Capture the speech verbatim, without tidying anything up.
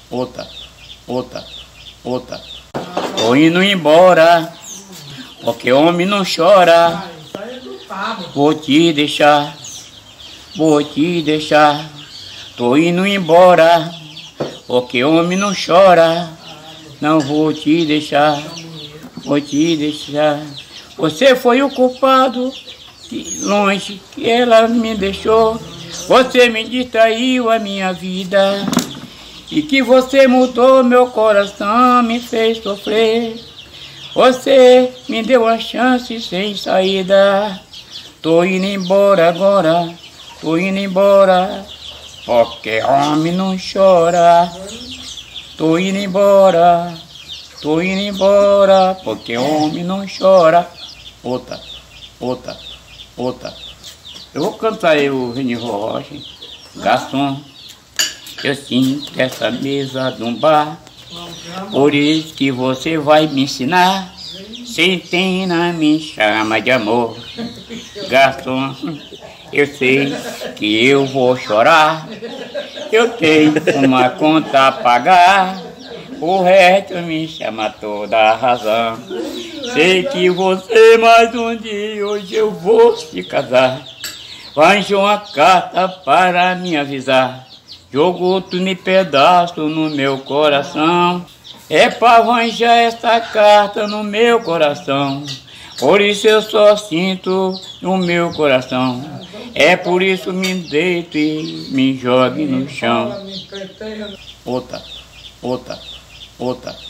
outra, outra, outra. Tô indo embora, porque homem não chora. Vou te deixar, vou te deixar. Tô indo embora, porque homem não chora. Não vou te deixar, vou te deixar. Você foi o culpado, de longe que ela me deixou. Você me distraiu a minha vida. E que você mudou meu coração, me fez sofrer. Você me deu a chance sem saída. Tô indo embora agora, tô indo embora, porque homem não chora. Tô indo embora, tô indo embora, porque homem não chora. Outra, outra, outra. Eu vou cantar aí o Reni Rocha, garçom. Eu sinto essa mesa de um bar, por isso que você vai me ensinar. Centena me chama de amor. Garçom, eu sei que eu vou chorar. Eu tenho uma conta a pagar, o resto me chama toda a razão. Sei que você mais um dia hoje eu vou te casar. Arranjou uma carta para me avisar. Jogou tudo em pedaço no meu coração. É para arranjar essa carta no meu coração. Por isso eu só sinto no meu coração. É por isso me deito e me jogue no chão. Outra, outra, outra.